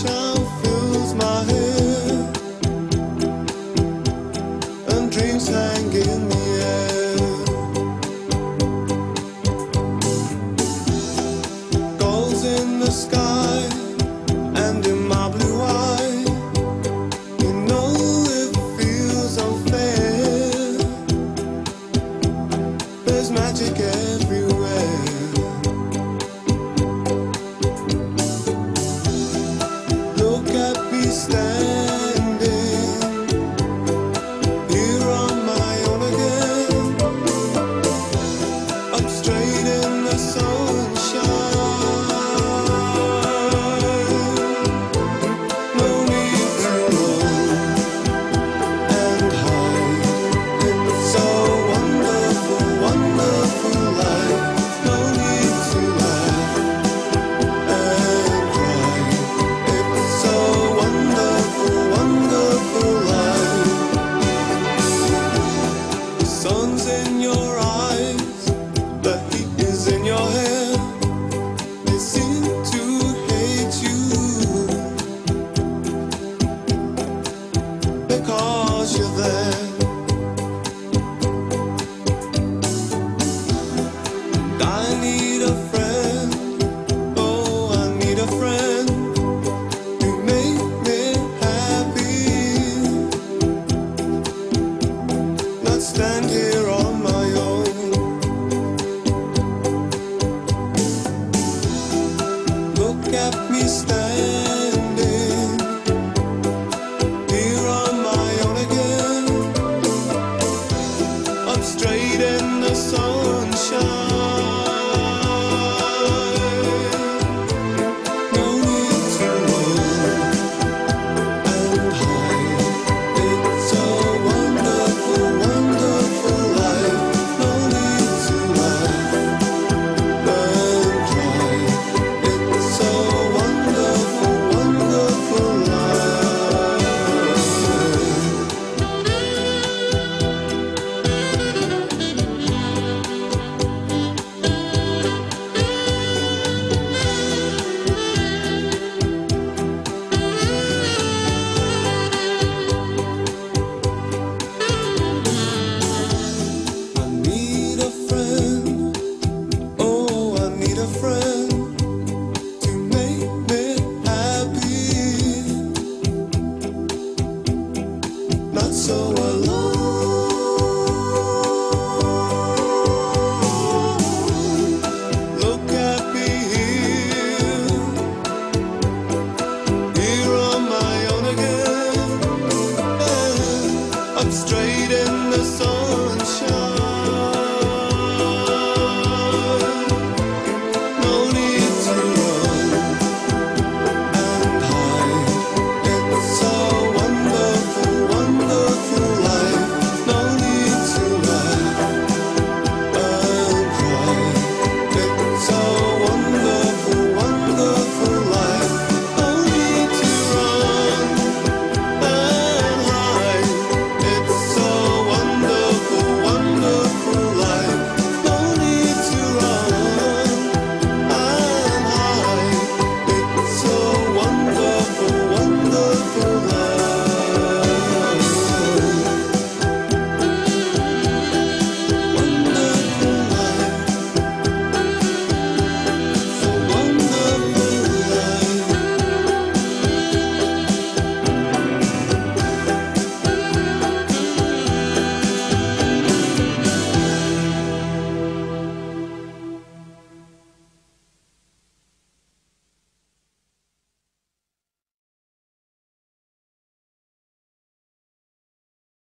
sunshine fills my head, and dreams hang in the air. Goals in the sky and in my blue eye, you know it feels unfair. There's magic everywhere. Look at me standing here on my own again, up straight in the sunshine. No need to run and hide. It's a wonderful, wonderful life. No need to laugh and cry. It's a wonderful, wonderful life. The sun's in your eyes, the heat is in your hair. They seem to hate you because you're there. And I need a friend, oh, I need a friend to make me happy, not stand here on my own. Look at me standing here on my own again, up straight in the sunshine. No need to run and hide. It's a wonderful, wonderful life. No need to laugh and cry. It's a wonderful, wonderful life. I need a friend, oh, I need a friend to make me happy, not so